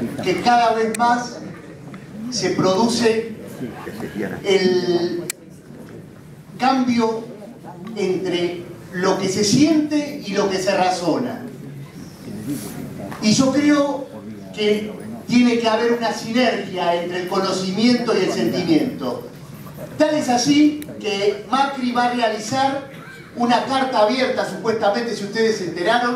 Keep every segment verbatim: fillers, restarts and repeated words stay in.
que cada vez más se produce el cambio entre lo que se siente y lo que se razona. Y yo creo que tiene que haber una sinergia entre el conocimiento y el sentimiento. Tal es así que Macri va a realizar una carta abierta, supuestamente, si ustedes se enteraron,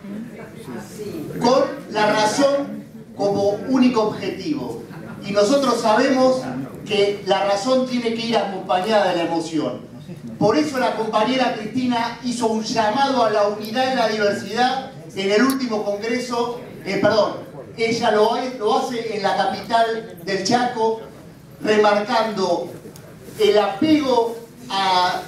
con la razón como único objetivo. Y nosotros sabemos que la razón tiene que ir acompañada de la emoción. Por eso la compañera Cristina hizo un llamado a la unidad y la diversidad en el último congreso, eh, perdón, ella lo, lo hace en la capital del Chaco, remarcando el apego a,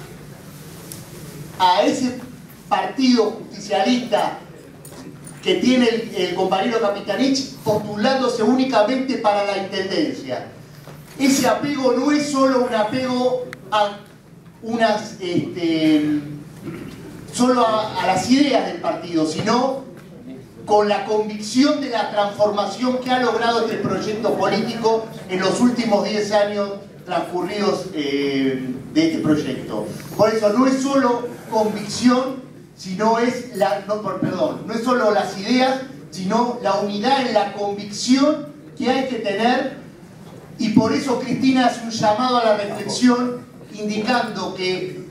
a ese partido justicialista que tiene el, el compañero Capitanich, postulándose únicamente para la intendencia. Ese apego no es solo un apego a unas este, solo a, a las ideas del partido, sino con la convicción de la transformación que ha logrado este proyecto político en los últimos diez años transcurridos eh, de este proyecto. Por eso no es solo convicción, sino es la, no, por, perdón, no es solo las ideas, sino la unidad en la convicción que hay que tener. Y por eso Cristina hace un llamado a la reflexión, indicando que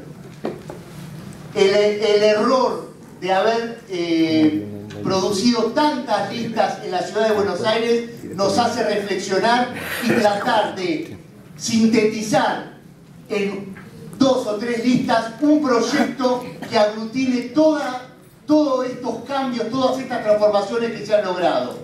el, el error de haber eh, producido tantas listas en la ciudad de Buenos Aires nos hace reflexionar y tratar de sintetizar en dos o tres listas un proyecto que aglutine toda, todos estos cambios, todas estas transformaciones que se han logrado.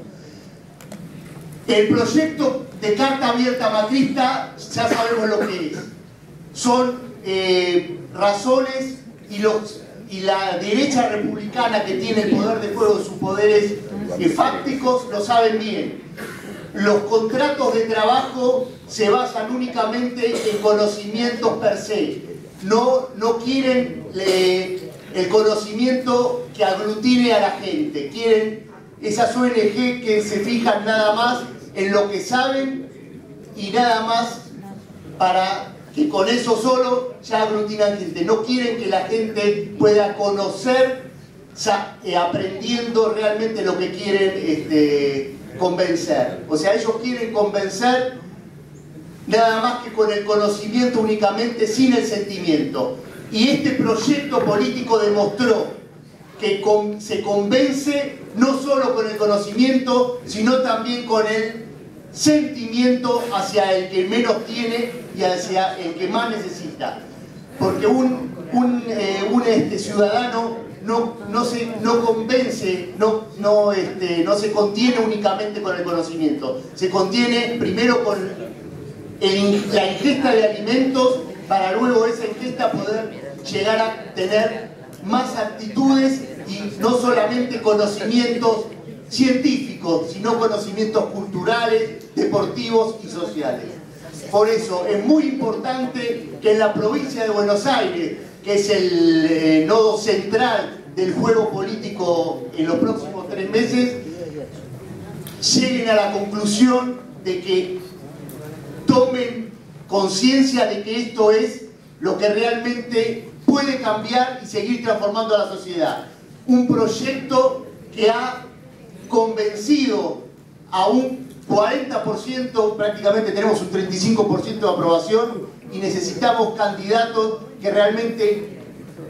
El proyecto de carta abierta macrista ya sabemos lo que es. Son eh, razones y, los, y la derecha republicana que tiene el poder de fuego de sus poderes eh, fácticos lo saben bien. Los contratos de trabajo se basan únicamente en conocimientos per se. No, no quieren eh, el conocimiento que aglutine a la gente. Quieren esas O N G que se fijan nada más en lo que saben y nada más para que con eso solo ya aglutinan gente. No quieren que la gente pueda conocer eh, aprendiendo realmente lo que quieren este, convencer. O sea, ellos quieren convencer nada más que con el conocimiento únicamente, sin el sentimiento. Y este proyecto político demostró que con, se convence no solo con el conocimiento, sino también con el sentimiento hacia el que menos tiene y hacia el que más necesita. Porque un, un, eh, un este, ciudadano no, no se no convence, no, no, este, no se contiene únicamente con el conocimiento. Se contiene primero con el, la ingesta de alimentos, para luego esa ingesta poder llegar a tener más actitudes y no solamente conocimientos científicos, sino conocimientos culturales, deportivos y sociales. Por eso es muy importante que en la provincia de Buenos Aires, que es el eh, nodo central del juego político en los próximos tres meses, lleguen a la conclusión de que tomen conciencia de que esto es lo que realmente puede cambiar y seguir transformando a la sociedad. Un proyecto que ha convencido a un cuarenta por ciento, prácticamente tenemos un treinta y cinco por ciento de aprobación, y necesitamos candidatos que realmente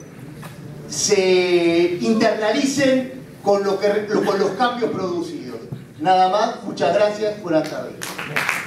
se internalicen con, lo que, con los cambios producidos. Nada más, muchas gracias, buenas tardes.